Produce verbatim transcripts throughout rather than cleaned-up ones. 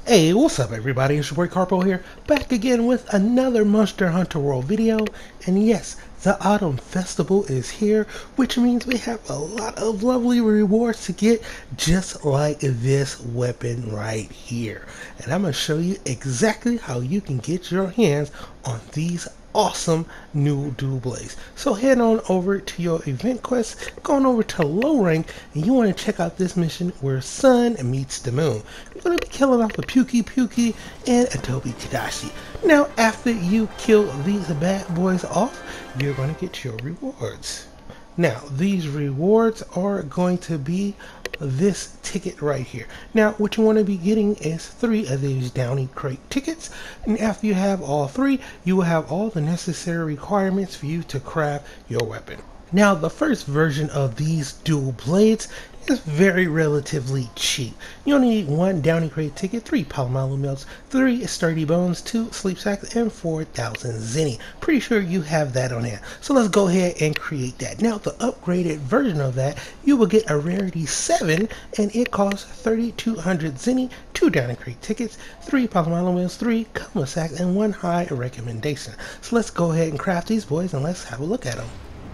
Hey, what's up everybody? It's your boy Carpo here, back again with another Monster Hunter World video. And yes, the Autumn Festival is here, which means we have a lot of lovely rewards to get, just like this weapon right here. And I'm going to show you exactly how you can get your hands on these awesome new dual blades. So head on over to your event quest, go on over to low rank, and you want to check out this mission where sun meets the moon. You're going to be killing off the Pukey Pukey and Adobe Kadashi. Now after you kill these bad boys off, you're going to get your rewards. Now these rewards are going to be this ticket right here. Now what you want to be getting is three of these Downy Krake tickets, and after you have all three, you will have all the necessary requirements for you to craft your weapon. Now the first version of these dual blades is very relatively cheap. You only need one Downy Krake ticket, three Palomalo Melts, three Sturdy Bones, two Sleep Sacks, and four thousand Zenny. Pretty sure you have that on there. So let's go ahead and create that. Now the upgraded version of that, you will get a rarity seven, and it costs thirty-two hundred Zenny, two Downy Krake tickets, three Palomalo Melts, three Coma Sacks, and one high recommendation. So let's go ahead and craft these boys and let's have a look at them.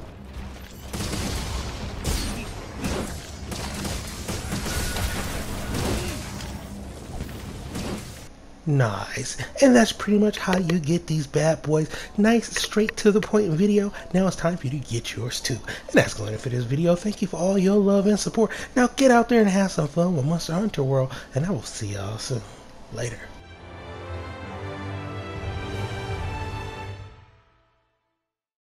Nice. And that's pretty much how you get these bad boys. Nice, straight to the point video. Now it's time for you to get yours too. And that's going to it for this video. Thank you for all your love and support. Now get out there and have some fun with Monster Hunter World, and I will see y'all soon. Later.